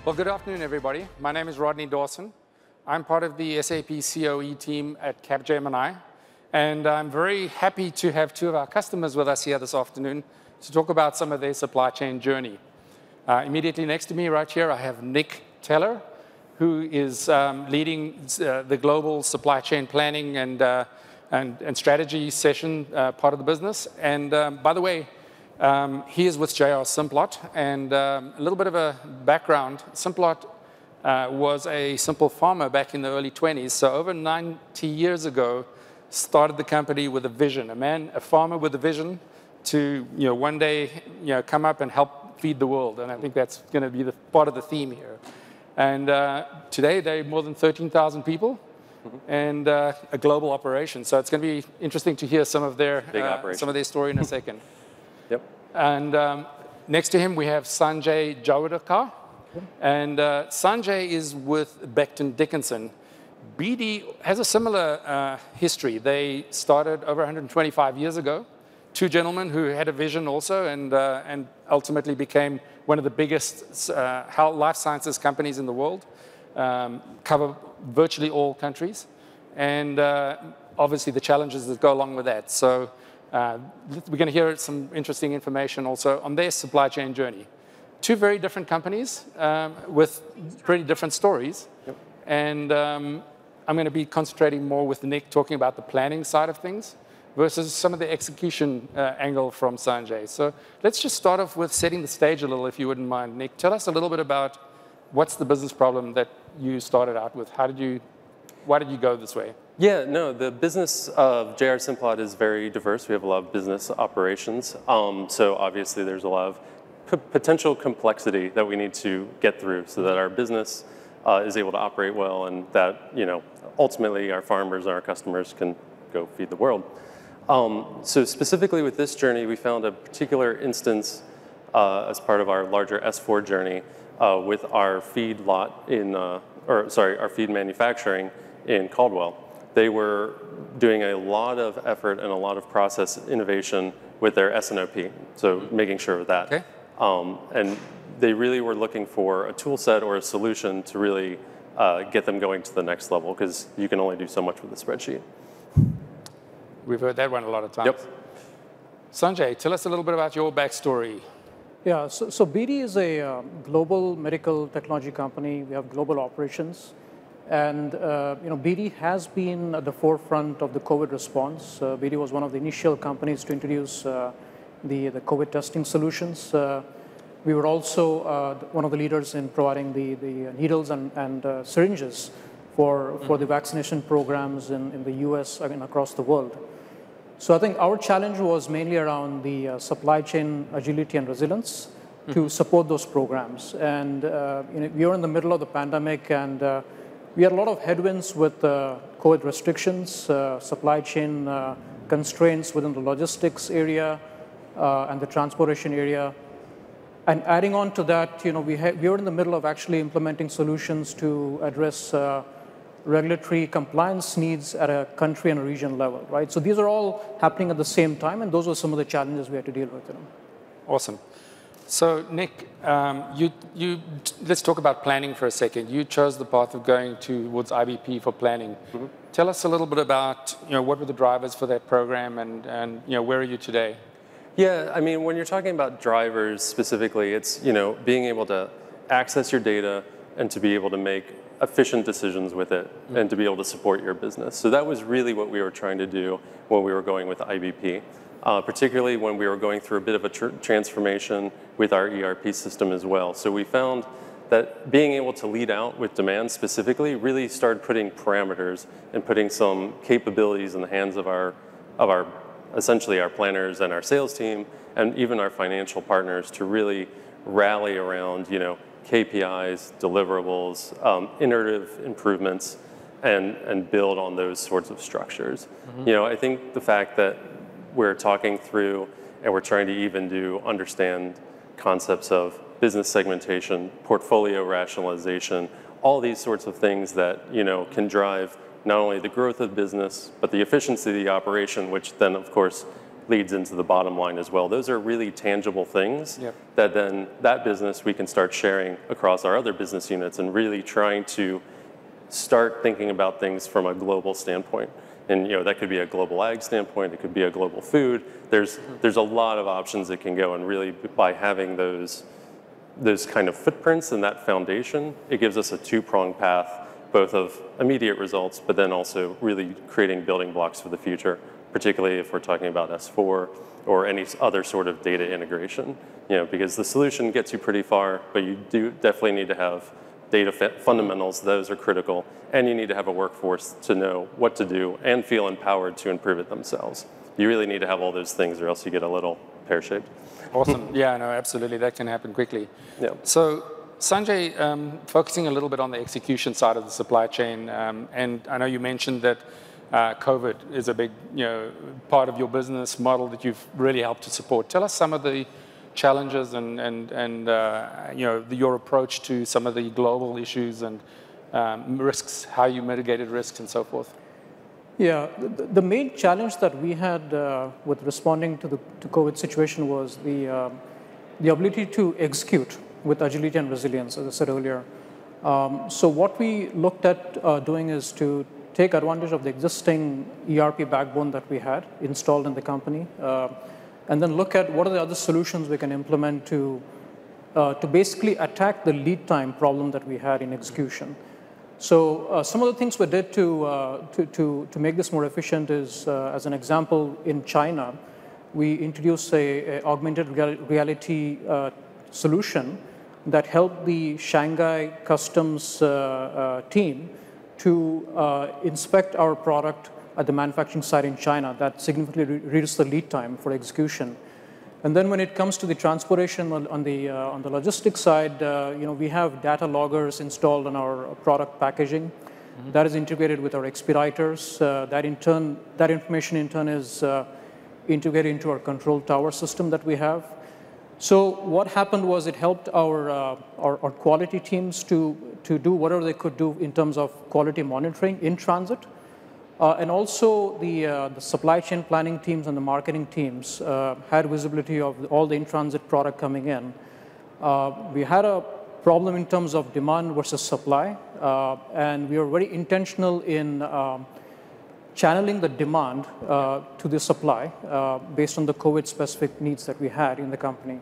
Well, good afternoon, everybody. My name is Rodney Dawson. I'm part of the SAP COE team at Capgemini, and I'm very happy to have two of our customers with us here this afternoon to talk about some of their supply chain journey. Immediately next to me right here, I have Nick Teller, who is leading the global supply chain planning and strategy session part of the business. And by the way, he is with JR Simplot, and a little bit of a background. Simplot was a simple farmer back in the early 20s, so over 90 years ago, started the company with a vision, a farmer with a vision to one day come up and help feed the world, and I think that's going to be the part of the theme here. And today, they're more than 13,000 people, and a global operation. So it's going to be interesting to hear some of their story in a second. Yep. And next to him, we have Sanjay Jawadekar. And Sanjay is with Becton Dickinson. BD has a similar history. They started over 125 years ago. Two gentlemen who had a vision also and ultimately became one of the biggest life sciences companies in the world, cover virtually all countries, and obviously the challenges that go along with that. So we're going to hear some interesting information also on their supply chain journey. Two very different companies with pretty different stories. Yep. And I'm going to be concentrating more with Nick talking about the planning side of things versus some of the execution angle from Sanjay. So let's just start off with setting the stage a little, if you wouldn't mind. Nick, tell us a little bit about what's the business problem that you started out with. Why did you go this way? Yeah, no, the business of JR Simplot is very diverse. We have a lot of business operations. So obviously there's a lot of potential complexity that we need to get through so that our business is able to operate well and that, ultimately our farmers and our customers can go feed the world. So specifically with this journey, we found a particular instance as part of our larger S4 journey with our feed our feed manufacturing in Caldwell. They were doing a lot of effort and a lot of process innovation with their S&OP, so making sure of that. Okay. And they really were looking for a tool set or a solution to really get them going to the next level, because you can only do so much with a spreadsheet. We've heard that one a lot of times. Yep. Sanjay, tell us a little bit about your backstory. Yeah, so BD is a global medical technology company. We have global operations. And BD has been at the forefront of the COVID response. BD was one of the initial companies to introduce the COVID testing solutions. We were also one of the leaders in providing the needles and syringes for the vaccination programs in the US and across the world. So I think our challenge was mainly around the supply chain agility and resilience to support those programs. And we were in the middle of the pandemic, and we had a lot of headwinds with COVID restrictions, supply chain constraints within the logistics area and the transportation area. And adding on to that, we were in the middle of actually implementing solutions to address regulatory compliance needs at a country and a region level, right? So these are all happening at the same time, and those were some of the challenges we had to deal with. Awesome. So Nick, let's talk about planning for a second. You chose the path of going towards IBP for planning. Mm-hmm. Tell us a little bit about what were the drivers for that program, and where are you today? Yeah, I mean, when you're talking about drivers specifically, it's being able to access your data and to be able to make efficient decisions with it and to be able to support your business. So that was really what we were trying to do when we were going with IBP, particularly when we were going through a bit of a transformation with our ERP system as well. So we found that being able to lead out with demand specifically really started putting parameters and putting some capabilities in the hands of our essentially our planners and our sales team and even our financial partners to really rally around KPIs, deliverables, iterative improvements, and build on those sorts of structures. Mm-hmm. I think the fact that we're talking through and we're trying to even understand concepts of business segmentation, portfolio rationalization, all these sorts of things that can drive not only the growth of business but the efficiency of the operation, which then of course leads into the bottom line as well. Those are really tangible things that then that business we can start sharing across our other business units and really trying to start thinking about things from a global standpoint. And that could be a global ag standpoint, it could be a global food. There's a lot of options that can go, and really by having those kind of footprints and that foundation, it gives us a two-pronged path, both of immediate results, but then also really creating building blocks for the future, particularly if we're talking about S4 or any other sort of data integration. Because the solution gets you pretty far, but you do definitely need to have data fundamentals, those are critical, and you need to have a workforce to know what to do and feel empowered to improve it themselves. You really need to have all those things or else you get a little pear-shaped. Awesome. Yeah, no, absolutely. That can happen quickly. Yeah. So Sanjay, focusing a little bit on the execution side of the supply chain, and I know you mentioned that COVID is a big part of your business model that you've really helped to support. Tell us some of the challenges and your approach to some of the global issues and risks, how you mitigated risks and so forth. Yeah, the main challenge that we had with responding to the COVID situation was the ability to execute with agility and resilience, as I said earlier. So what we looked at doing is to take advantage of the existing ERP backbone that we had installed in the company, and then look at what are the other solutions we can implement to basically attack the lead time problem that we had in execution. So some of the things we did to make this more efficient is, as an example, in China, we introduced a augmented reality solution that helped the Shanghai customs team to inspect our product at the manufacturing site in China. That significantly reduced the lead time for execution. And then when it comes to the transportation on the logistics side, we have data loggers installed on our product packaging. Mm-hmm. That is integrated with our expediters. That information in turn is integrated into our control tower system that we have. So what happened was it helped our quality teams to do whatever they could do in terms of quality monitoring in transit. And also the supply chain planning teams and the marketing teams had visibility of all the in-transit product coming in. We had a problem in terms of demand versus supply, and we were very intentional in channeling the demand to the supply based on the COVID-specific needs that we had in the company.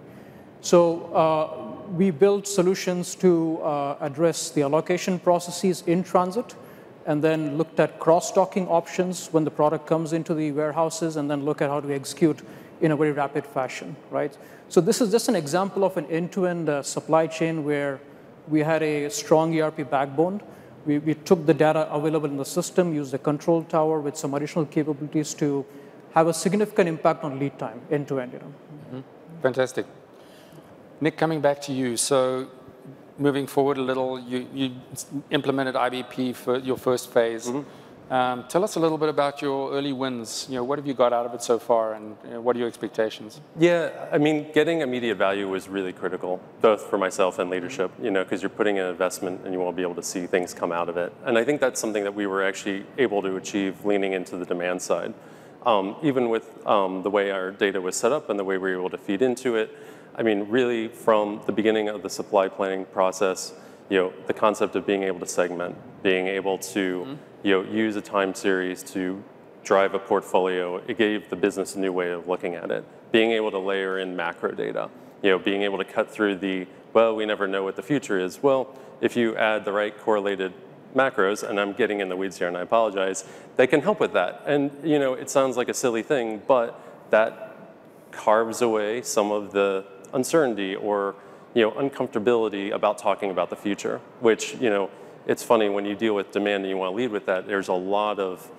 So we built solutions to address the allocation processes in transit, and then looked at cross-docking options when the product comes into the warehouses, and then look at how to execute in a very rapid fashion, right? So this is just an example of an end-to-end supply chain where we had a strong ERP backbone. We took the data available in the system, used a control tower with some additional capabilities to have a significant impact on lead time, end-to-end. Mm-hmm. Fantastic. Nick, coming back to you. So moving forward a little, you implemented IBP for your first phase. Mm-hmm. Tell us a little bit about your early wins. What have you got out of it so far, and what are your expectations? Yeah, I mean, getting immediate value was really critical, both for myself and leadership, because you're putting in an investment and you won't be able to see things come out of it. And I think that's something that we were actually able to achieve leaning into the demand side. Even with the way our data was set up and the way we were able to feed into it, I mean, really from the beginning of the supply planning process, the concept of being able to segment, being able to, use a time series to drive a portfolio, it gave the business a new way of looking at it. Being able to layer in macro data, being able to cut through we never know what the future is. Well, if you add the right correlated macros, and I'm getting in the weeds here and I apologize, they can help with that. And, it sounds like a silly thing, but that carves away some of the uncertainty or uncomfortability about talking about the future, which it's funny when you deal with demand and you want to lead with that. There's a lot of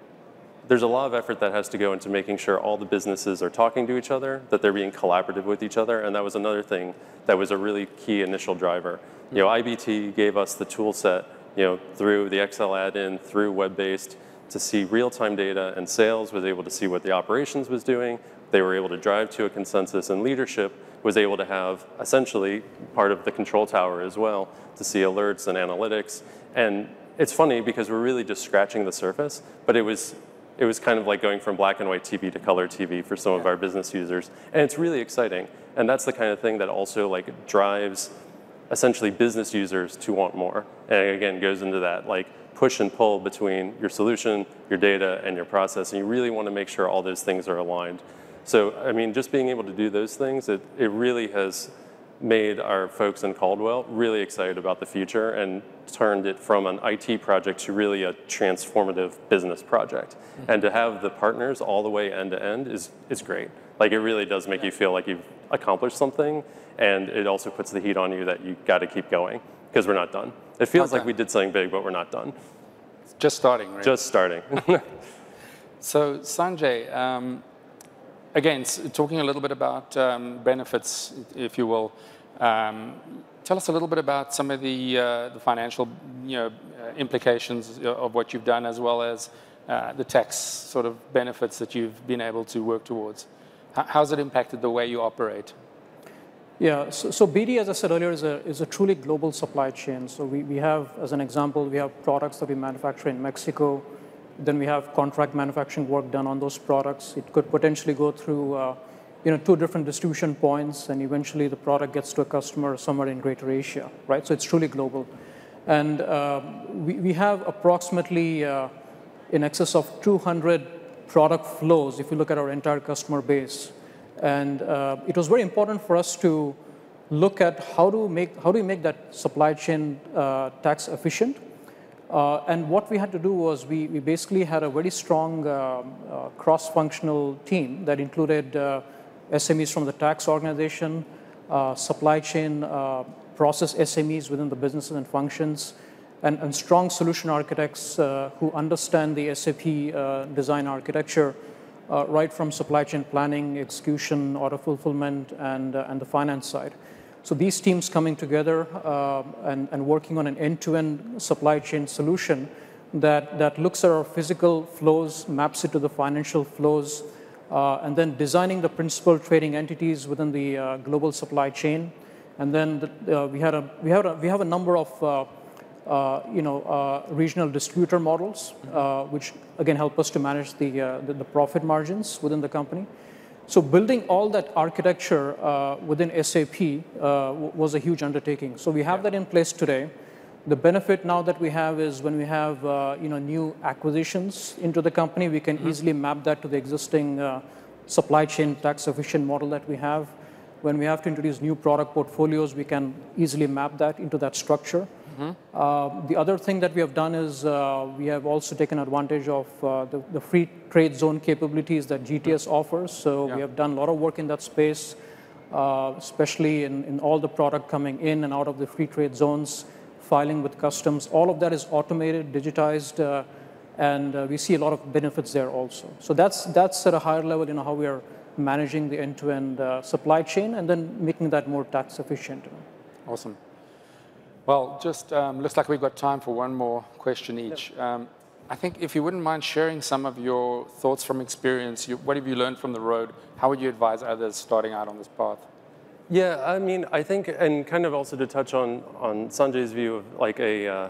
effort that has to go into making sure all the businesses are talking to each other, that they're being collaborative with each other, and that was another thing that was a really key initial driver. IBT gave us the tool set through the Excel add-in, through web-based, to see real-time data, and sales was able to see what the operations was doing. They were able to drive to a consensus, and leadership was able to have essentially part of the control tower as well to see alerts and analytics. And it's funny because we're really just scratching the surface, but it was it was kind of like going from black and white TV to color TV for some of our business users. And it's really exciting. And that's the kind of thing that also like drives essentially business users to want more. And again, goes into that like push and pull between your solution, your data, and your process. And you really want to make sure all those things are aligned. So, I mean, just being able to do those things, it really has made our folks in Caldwell really excited about the future and turned it from an IT project to really a transformative business project. And to have the partners all the way end to end is great. Like it really does make you feel like you've accomplished something, and it also puts the heat on you that you got to keep going because we're not done. It feels like we did something big, but we're not done. It's just starting, right? Just starting. So Sanjay, again, talking a little bit about benefits, if you will, tell us a little bit about some of the financial implications of what you've done, as well as the tax sort of benefits that you've been able to work towards. How's it impacted the way you operate? Yeah, so BD, as I said earlier, is a truly global supply chain. So we have, as an example, we have products that we manufacture in Mexico. Then we have contract manufacturing work done on those products. It could potentially go through 2 different distribution points, and eventually the product gets to a customer somewhere in Greater Asia, right? So it's truly global. And we have approximately in excess of 200 product flows if you look at our entire customer base. And it was very important for us to look at how do we make that supply chain tax efficient. And what we had to do was we basically had a very strong cross-functional team that included SMEs from the tax organization, supply chain process SMEs within the businesses and functions, and strong solution architects who understand the SAP design architecture, right from supply chain planning, execution, order fulfillment, and the finance side. So these teams coming together and working on an end-to-end supply chain solution that looks at our physical flows, maps it to the financial flows, and then designing the principal trading entities within the global supply chain. And then we have a number of regional distributor models, which again help us to manage the profit margins within the company. So building all that architecture within SAP was a huge undertaking. So we have that in place today. The benefit now that we have is when we have new acquisitions into the company, we can easily map that to the existing supply chain tax efficient model that we have. When we have to introduce new product portfolios, we can easily map that into that structure. The other thing that we have done is we have also taken advantage of the free trade zone capabilities that GTS offers. So we have done a lot of work in that space, especially in all the product coming in and out of the free trade zones, filing with customs. All of that is automated, digitized, and we see a lot of benefits there also. So that's at a higher level, how we are managing the end-to-end supply chain and then making that more tax efficient. Awesome. Well, just looks like we've got time for one more question each. I think if you wouldn't mind sharing some of your thoughts from experience, what have you learned from the road? How would you advise others starting out on this path? Yeah, I mean, I think, and kind of also to touch on Sanjay's view of like the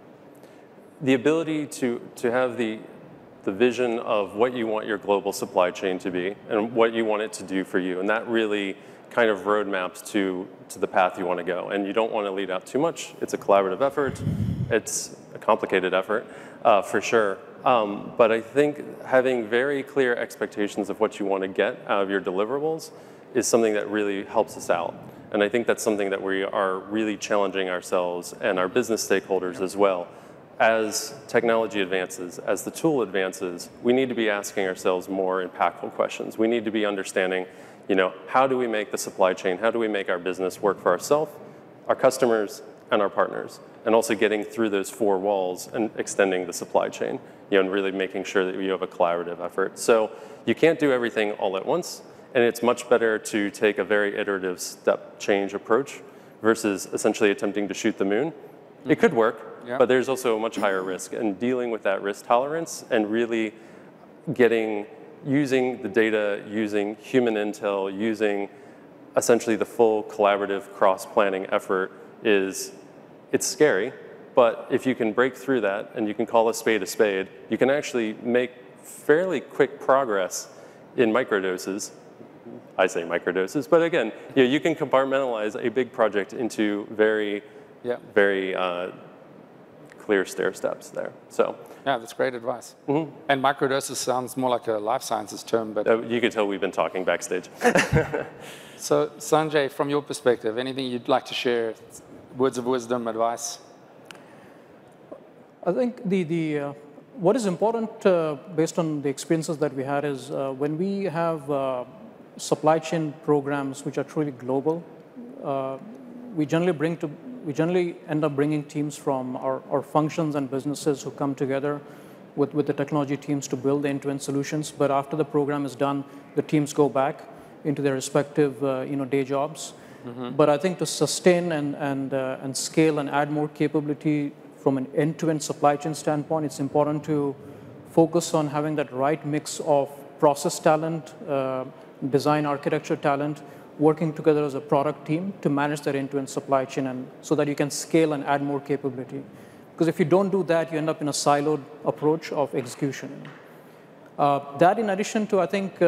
ability to have the vision of what you want your global supply chain to be and what you want it to do for you. And that really kind of roadmaps to the path you want to go. And you don't want to lead out too much. It's a collaborative effort. It's a complicated effort, for sure. But I think having very clear expectations of what you want to get out of your deliverables is something that really helps us out. And I think that's something that we are really challenging ourselves and our business stakeholders as well. As technology advances, as the tool advances, we need to be asking ourselves more impactful questions. We need to be understanding, how do we make the supply chain, how do we make our business work for ourselves, our customers, and our partners, and also getting through those 4 walls and extending the supply chain, and really making sure that you have a collaborative effort. So you can't do everything all at once, and it's much better to take a very iterative step change approach versus essentially attempting to shoot the moon. It could work, but there's also a much higher risk, and dealing with that risk tolerance and really using the data, using human intel, using essentially the full collaborative cross-planning effort it's scary, but if you can break through that and you can call a spade, you can actually make fairly quick progress in microdoses. I say microdoses, but again, you can compartmentalize a big project into very clear stair steps there. So yeah, that's great advice. And microdoses sounds more like a life sciences term, but you can tell we've been talking backstage. So Sanjay, from your perspective, anything you'd like to share, words of wisdom, advice? I think what is important based on the experiences that we had is when we have supply chain programs which are truly global, we generally end up bringing teams from our functions and businesses who come together with the technology teams to build end-to-end solutions. But after the program is done, the teams go back into their respective day jobs. But I think to sustain and scale and add more capability from an end-to-end supply chain standpoint, it's important to focus on having that right mix of process talent, design architecture talent, working together as a product team to manage that end-to-end supply chain, and so that you can scale and add more capability. Because if you don't do that, you end up in a siloed approach of execution. That in addition to, I think,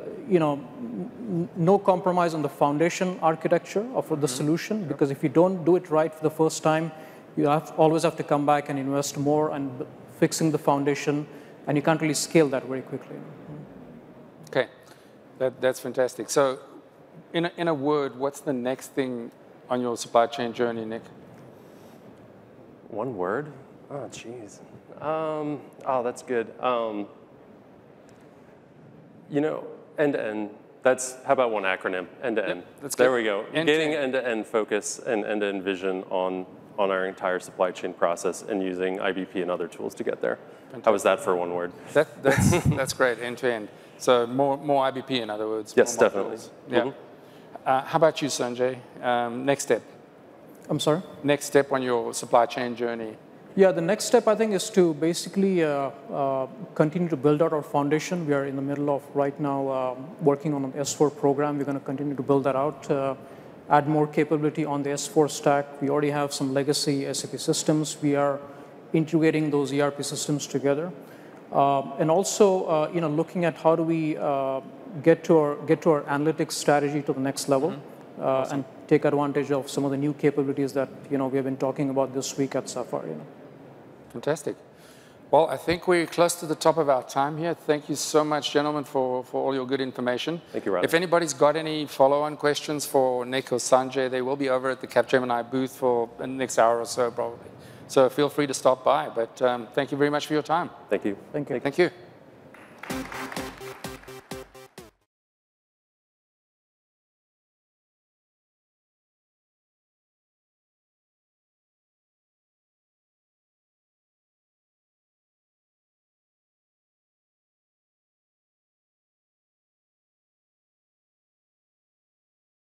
no compromise on the foundation architecture of the solution, because if you don't do it right for the first time, you always have to come back and invest more and fixing the foundation, and you can't really scale that very quickly. Okay, that's fantastic. So in a word, what's the next thing on your supply chain journey, Nick? One word? Oh, geez. That's good. End-to-end. How about one acronym? End-to-end. Yep, there we go. Getting end-to-end focus and end-to-end vision on our entire supply chain process and using IBP and other tools to get there. Fantastic. How was that for one word? That's great, end-to-end. So more IBP, in other words. Yes, definitely. Yeah. How about you, Sanjay? Next step. I'm sorry? Next step on your supply chain journey. Yeah, the next step, I think, is to basically continue to build out our foundation. We are in the middle of, right now, working on an S4 program. We're going to continue to build that out, add more capability on the S4 stack. We already have some legacy SAP systems. We are integrating those ERP systems together. And also, looking at how do we get to our analytics strategy to the next level, awesome. And take advantage of some of the new capabilities that we have been talking about this week at Sapphire. Fantastic. Well, I think we're close to the top of our time here. Thank you so much, gentlemen, for all your good information. Thank you, Rodney. If anybody's got any follow-on questions for Nick or Sanjay, they will be over at the Capgemini booth for the next hour or so, probably. So feel free to stop by. But thank you very much for your time. Thank you. Thank you. Thank you.